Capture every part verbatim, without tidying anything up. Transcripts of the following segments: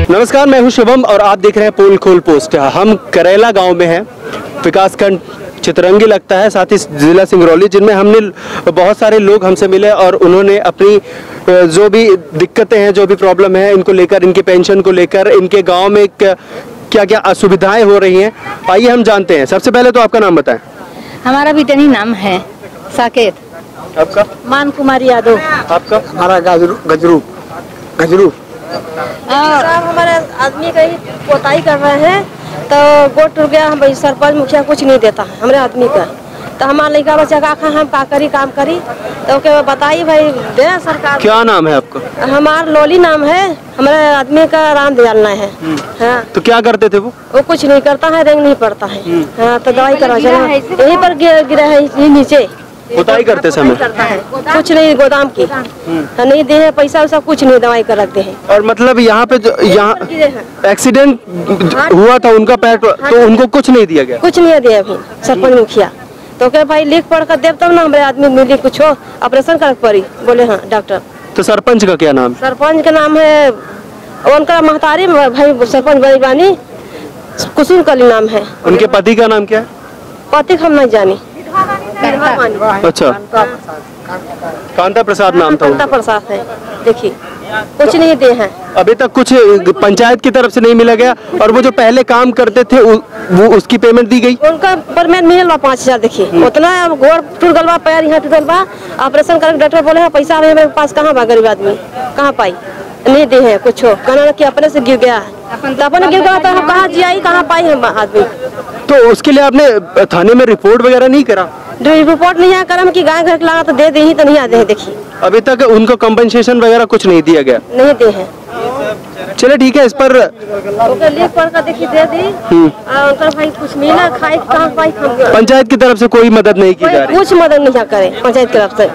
नमस्कार, मैं हूं शुभम और आप देख रहे हैं पोल खोल पोस्ट। हम करेला गांव में हैं, विकासखंड चितरंगी लगता है, साथ ही जिला सिंगरौली, जिनमें हमने बहुत सारे लोग हमसे मिले और उन्होंने अपनी जो भी दिक्कतें हैं, जो भी प्रॉब्लम है, इनको लेकर, इनके पेंशन को लेकर, इनके गांव में क्या क्या असुविधाएं हो रही हैं, आइए हम जानते हैं। सबसे पहले तो आपका नाम बताएं। हमारा बिटनी नाम है साकेत। आपका? मान कुमारी यादव। आपका? हमारा गजरू गजरू गजरू साहब हमारे आदमी का ही पोताई कर रहे हैं तो गोट टूट गया। हम सरपंच मुखिया कुछ नहीं देता है हमारे आदमी का, तो हमारा लड़का बच्चा का हम का करी काम करी तो क्या बताइए भाई, दे सरकार। क्या नाम है आपका? हमारा लोली नाम है, हमारे आदमी का राम दयाल नाम है। हाँ। तो क्या करते थे वो? वो कुछ नहीं करता है, रेंग नहीं पड़ता है। हाँ, तो दवाई करा चला यहीं पर गिरा है नीचे। खुदाई करते समय कुछ नहीं, गोदाम की नहीं दे है पैसा वैसा कुछ नहीं, दवाई कराते हैं। और मतलब यहाँ पे जो यहाँ एक्सीडेंट हुआ था उनका पैर, तो उनको कुछ नहीं दिया गया? कुछ नहीं दिया अभी सरपंच मुखिया। तो क्या भाई लिख पढ़ कर देव तब ना हमारे आदमी मिली कुछ हो, ऑपरेशन कर पड़ी। बोले हाँ डॉक्टर। तो सरपंच का क्या नाम? सरपंच का नाम है उनका महतारी भाई सरपंच बनी कुसुम कली नाम है। उनके पति का नाम क्या है? पति हम नहीं जानी। अच्छा, कांता प्रसाद नाम था। कांता प्रसाद है। देखिए कुछ नहीं दे हैं अभी तक, कुछ पंचायत की तरफ से नहीं मिला गया। और वो जो पहले काम करते थे उ, वो उसकी पेमेंट दी गई? उनका पेमेंट मिल पाँच हजार। देखिए उतना गोड़ टूट गल बा, पैर यहाँ टूटल बा, ऑपरेशन करके डॉक्टर बोले है पैसा मेरे पास कहाँ बा, गरीब आदमी कहाँ पाई, नहीं दे है कुछ हो। कहना कि अपने से गिर गया है, तो अपने गिर गया तो हम कहाँ जियाई, कहाँ पाई हम आदमी। तो उसके लिए आपने थाने में रिपोर्ट वगैरह नहीं करा? रिपोर्ट नहीं करम कि गाय घर लगा तो दे दे ही तो नहीं आते हैं। देखिए अभी तक उनको कंपनसेशन वगैरह कुछ नहीं दिया गया? नहीं दे है। चले ठीक है, इस पर लिख पढ़ कर देखिए दे दी। उनका भाई कुछ मिला खाए कहाँ पाई। पंचायत की तरफ से कोई मदद नहीं की जा रही? कुछ मदद नहीं करे पंचायत की तरफ से।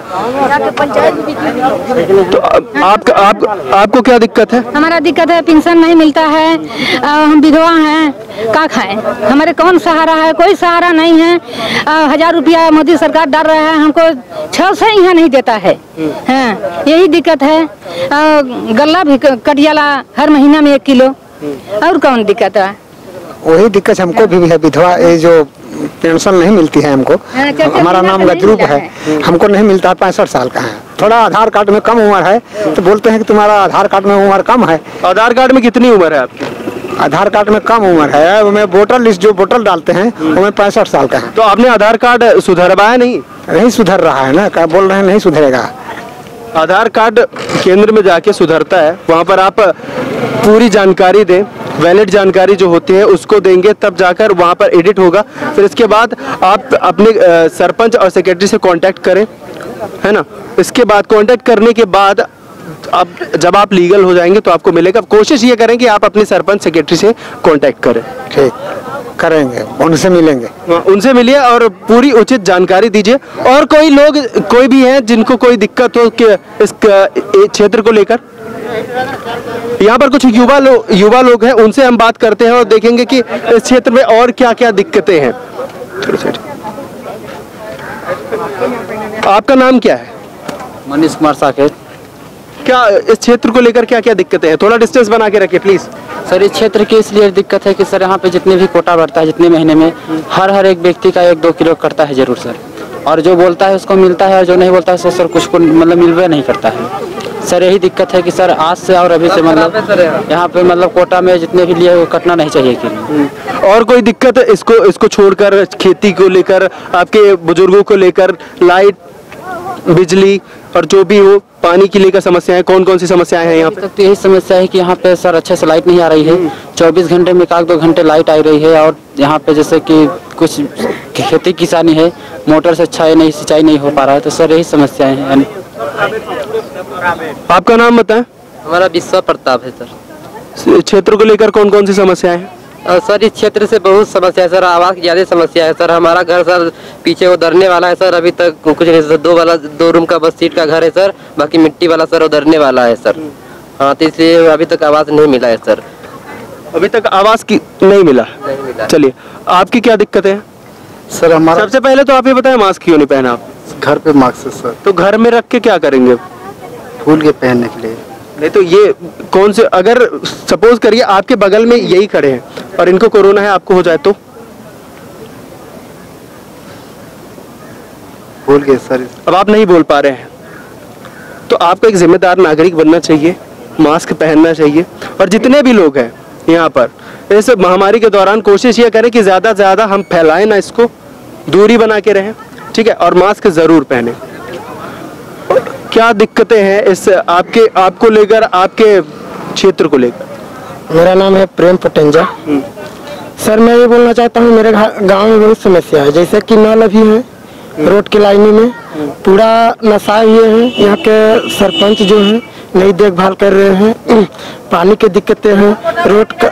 तो आप, आप, आपको क्या दिक्कत है? हमारा दिक्कत है, पेंशन नहीं मिलता है, हम विधवा हैं, क्या खाएं, हमारे कौन सहारा है, कोई सहारा नहीं है। हजार रुपया मोदी सरकार डाल रहा है, हमको छह से यहाँ नहीं देता है। हाँ, यही दिक्कत है। गल्ला भी कट जाला हर महीना में एक किलो, और कौन दिक्कत है? वही दिक्कत हमको भी है, विधवा ये जो पेंशन नहीं मिलती है हमको। हमारा नाम गजरूप है, हमको नहीं मिलता है, पैंसठ साल का है। थोड़ा आधार कार्ड में कम उम्र है तो बोलते हैं कि तुम्हारा आधार कार्ड में उम्र कम है। आधार कार्ड में कितनी उम्र है आपकी? आधार कार्ड में कम उम्र है, उसमें वोटर लिस्ट जो वोटर डालते हैं उसमें पैंसठ साल का है। तो आपने आधार कार्ड सुधरवाया नहीं? नहीं सुधर रहा है ना, क्या बोल रहे हैं नहीं सुधरेगा। आधार कार्ड केंद्र में जाके सुधरता है, वहाँ पर आप पूरी जानकारी दें, वैलिड जानकारी जो होती है उसको देंगे, तब जाकर वहाँ पर एडिट होगा। फिर इसके बाद आप अपने सरपंच और सेक्रेटरी से कांटेक्ट करें, है ना। इसके बाद कांटेक्ट करने के बाद अब जब आप लीगल हो जाएंगे तो आपको मिलेगा। कोशिश ये करें कि आप अपने सरपंच सेक्रेटरी से कांटेक्ट करें। ठीक करेंगे, उनसे मिलेंगे, उनसे मिलिए और पूरी उचित जानकारी दीजिए। और कोई लोग, कोई भी हैं जिनको कोई दिक्कत हो कि इस क्षेत्र को लेकर, यहाँ पर कुछ युवा लोग युवा लोग हैं, उनसे हम बात करते हैं और देखेंगे कि इस क्षेत्र में और क्या क्या दिक्कतें हैं। आपका नाम क्या है? मनीष कुमार साकेत। क्या इस क्षेत्र को लेकर क्या क्या दिक्कतें हैं? थोड़ा डिस्टेंस बना के रखिए प्लीज। सर इस क्षेत्र की इसलिए दिक्कत है कि सर यहाँ पे जितने भी कोटा बढ़ता है, जितने महीने में हर हर एक व्यक्ति का एक दो किलो करता है जरूर सर, और जो बोलता है उसको मिलता है और जो नहीं बोलता है सर कुछ को मतलब मिलवे नहीं करता है। सर यही दिक्कत है कि सर आज से और अभी से मतलब यहाँ पे मतलब कोटा में जितने भी लिए वो कटना नहीं चाहिए कि। और कोई दिक्कत इसको इसको छोड़कर, खेती को लेकर, आपके बुजुर्गों को लेकर, लाइट, बिजली और जो भी हो, पानी की लेकर समस्याएं, कौन कौन सी समस्याएं हैं यहाँ पे? तो यही समस्या है कि यहाँ पे सर अच्छे से लाइट नहीं आ रही है। चौबीस घंटे में एक दो घंटे लाइट आ रही है, और यहाँ पे जैसे कि कुछ खेती किसानी है, मोटर से अच्छा नहीं सिंचाई नहीं हो पा रहा है। तो सर यही समस्याएं हैं। आपका नाम बताएं। हमारा विश्व प्रताप है सर। क्षेत्र को लेकर कौन कौन सी समस्याएं हैं? सर इस क्षेत्र से बहुत समस्या है सर, आवास की ज्यादा समस्या है सर। हमारा घर सर पीछे उधरने वाला है सर, अभी तक कुछ नहीं सर। दो वाला दो रूम का बस सीट का घर है सर, बाकी मिट्टी वाला सर उधरने वाला है सर। हाँ, तो इसलिए अभी तक आवास नहीं मिला है सर। अभी तक आवास की नहीं मिला? नहीं मिला। चलिए, आपकी क्या दिक्कत है? सर हमारा सबसे पहले तो आप ये बताएं, मास्क क्यों नहीं पहना आप? घर पे मास्क है सर। तो घर में रख के क्या करेंगे? फूल के पहनने के लिए। नहीं तो ये कौन से, अगर सपोज करिए आपके बगल में यही खड़े हैं और इनको कोरोना है, आपको हो जाए तो बोल गए सर। अब आप नहीं बोल पा रहे हैं तो आपको एक जिम्मेदार नागरिक बनना चाहिए, मास्क पहनना चाहिए। और जितने भी लोग हैं यहाँ पर इस महामारी के दौरान कोशिश ये करें कि ज़्यादा से ज़्यादा हम फैलाएं ना, इसको दूरी बना के रहें, ठीक है, और मास्क ज़रूर पहने। क्या दिक्कतें हैं इस आपके आपको लेकर, आपके क्षेत्र को लेकर? मेरा नाम है प्रेम पटेंजा। सर मैं ये बोलना चाहता हूँ, मेरे गांव में बहुत समस्या है, जैसे कि नल अभी है रोड के लाइनी में पूरा नशाए हुए हैं। यहाँ के सरपंच जो है नहीं देखभाल कर रहे हैं, पानी की दिक्कतें हैं, रोड का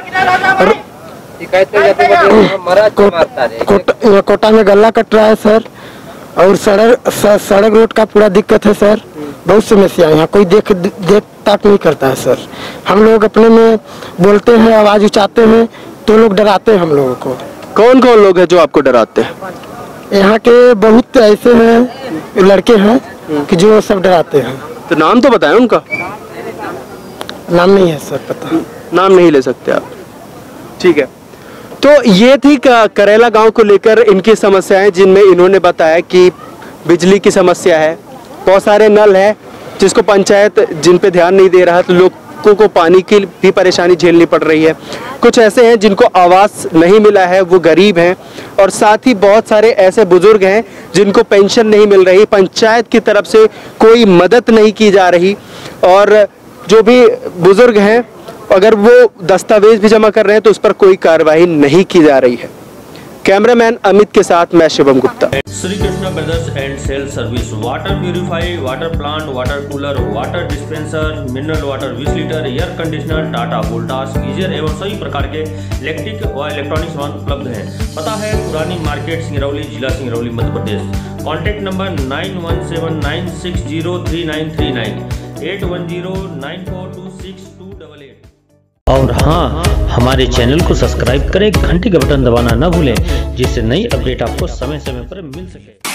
कोटा, कोटा में गला कट रहा है सर, और सड़क सड़क रोड का पूरा दिक्कत है सर। बहुत समस्या है यहाँ, कोई देख देख तक नहीं करता है सर। हम लोग अपने में बोलते हैं, आवाज उठाते हैं तो लोग डराते हैं हम लोगों को। कौन कौन लोग हैं जो आपको डराते हैं? यहाँ के बहुत ऐसे हैं लड़के हैं कि जो सब डराते हैं। तो नाम तो बताएं उनका। नाम नहीं है सर पता। नाम नहीं ले सकते आप, ठीक है। तो ये थी करेला गांव को लेकर इनकी समस्याएं, जिनमें इन्होंने बताया कि बिजली की समस्या है, बहुत सारे नल है जिसको पंचायत जिन पे ध्यान नहीं दे रहा, तो लोगों को पानी की भी परेशानी झेलनी पड़ रही है। कुछ ऐसे हैं जिनको आवास नहीं मिला है, वो गरीब हैं, और साथ ही बहुत सारे ऐसे बुजुर्ग हैं जिनको पेंशन नहीं मिल रही, पंचायत की तरफ से कोई मदद नहीं की जा रही, और जो भी बुजुर्ग हैं अगर वो दस्तावेज भी जमा कर रहे हैं तो उस पर कोई कार्रवाई नहीं की जा रही है। कैमरामैन अमित के साथ मैं Shivam Gupta. Shri Krishna brothers and sale service, water purify, water plant, water cooler, water dispenser, mineral water बीस litre, air conditioner, Tata Voltas, geyser एवं सभी प्रकार के इलेक्ट्रिक व इलेक्ट्रॉनिक सामान उपलब्ध हैं। पता है पुरानी मार्केट, सिंगरौली, जिला Singrauli, Madhya Pradesh. Contact number nine one seven nine six zero three nine three nine, eight one zero nine four two six two double eight. और हाँ, हमारे चैनल को सब्सक्राइब करें, घंटी का बटन दबाना न भूलें, जिससे नई अपडेट आपको समय समय पर मिल सके।